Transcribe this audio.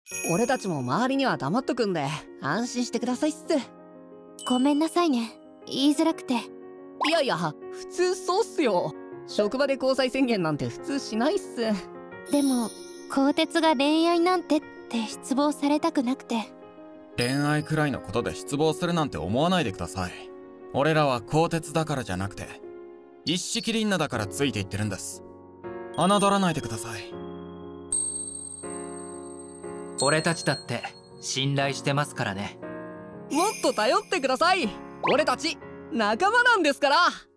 俺たちも周りには黙っとくんで安心してくださいっす。 ごめんなさいね、言いづらくて。 いやいや、普通そうっすよ。職場で交際宣言なんて普通しないっす。 でも鋼鉄が恋愛なんてって失望されたくなくて。 恋愛くらいのことで失望するなんて思わないでください。俺らは鋼鉄だからじゃなくて一式リンナだからついていってるんです。侮らないでください。 俺たちだって信頼してますからね。 もっと頼ってください。俺たち仲間なんですから。